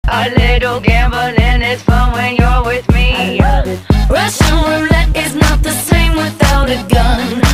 A little gambling is fun when you're with me. Russian roulette is not the same without a gun.